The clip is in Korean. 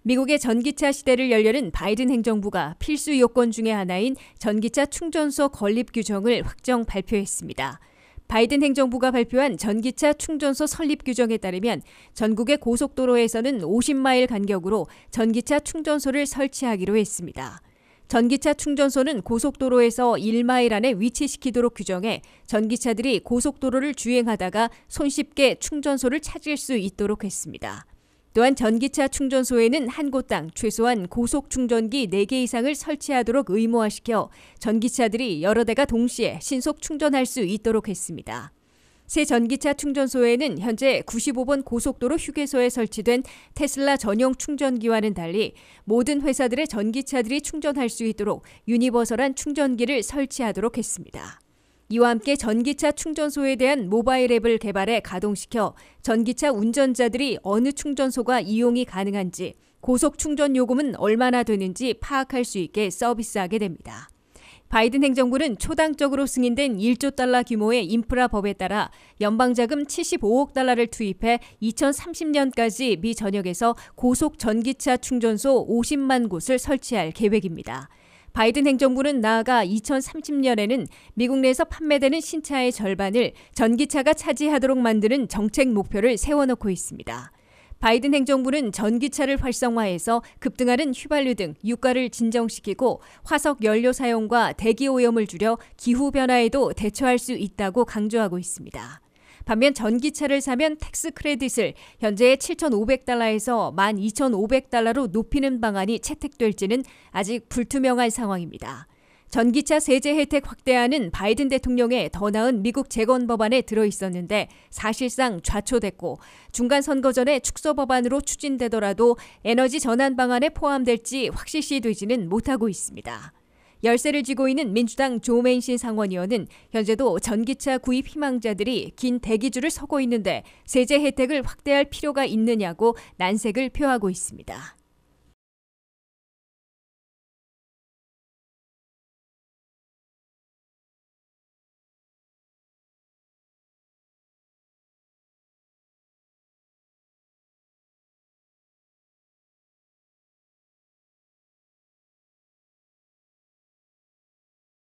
미국의 전기차 시대를 열려는 바이든 행정부가 필수 요건 중의 하나인 전기차 충전소 건립 규정을 확정 발표했습니다. 바이든 행정부가 발표한 전기차 충전소 설립 규정에 따르면 전국의 고속도로에서는 50마일 간격으로 전기차 충전소를 설치하기로 했습니다. 전기차 충전소는 고속도로에서 1마일 안에 위치시키도록 규정해 전기차들이 고속도로를 주행하다가 손쉽게 충전소를 찾을 수 있도록 했습니다. 또한 전기차 충전소에는 한 곳당 최소한 고속 충전기 4개 이상을 설치하도록 의무화시켜 전기차들이 여러 대가 동시에 신속 충전할 수 있도록 했습니다. 새 전기차 충전소에는 현재 95번 고속도로 휴게소에 설치된 테슬라 전용 충전기와는 달리 모든 회사들의 전기차들이 충전할 수 있도록 유니버설한 충전기를 설치하도록 했습니다. 이와 함께 전기차 충전소에 대한 모바일 앱을 개발해 가동시켜 전기차 운전자들이 어느 충전소가 이용이 가능한지, 고속 충전 요금은 얼마나 되는지 파악할 수 있게 서비스하게 됩니다. 바이든 행정부는 초당적으로 승인된 1조 달러 규모의 인프라 법에 따라 연방자금 75억 달러를 투입해 2030년까지 미 전역에서 고속 전기차 충전소 50만 곳을 설치할 계획입니다. 바이든 행정부는 나아가 2030년에는 미국 내에서 판매되는 신차의 절반을 전기차가 차지하도록 만드는 정책 목표를 세워놓고 있습니다. 바이든 행정부는 전기차를 활성화해서 급등하는 휘발유 등 유가를 진정시키고 화석 연료 사용과 대기 오염을 줄여 기후변화에도 대처할 수 있다고 강조하고 있습니다. 반면 전기차를 사면 텍스 크레딧을 현재의 7,500달러에서 12,500달러로 높이는 방안이 채택될지는 아직 불투명한 상황입니다. 전기차 세제 혜택 확대안은 바이든 대통령의 더 나은 미국 재건 법안에 들어있었는데 사실상 좌초됐고 중간 선거 전에 축소 법안으로 추진되더라도 에너지 전환 방안에 포함될지 확실시되지는 못하고 있습니다. 열세를 쥐고 있는 민주당 조 맨신 상원의원은 현재도 전기차 구입 희망자들이 긴 대기줄을 서고 있는데 세제 혜택을 확대할 필요가 있느냐고 난색을 표하고 있습니다.